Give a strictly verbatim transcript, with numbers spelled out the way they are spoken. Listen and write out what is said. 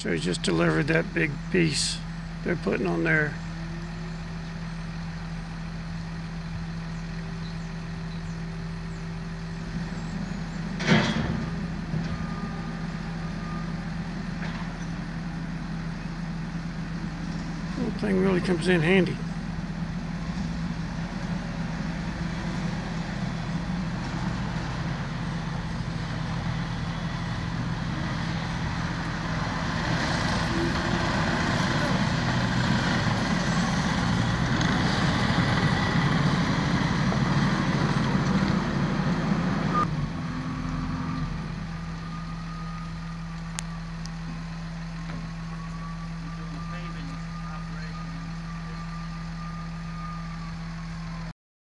So he just delivered that big piece they're putting on there. That thing really comes in handy.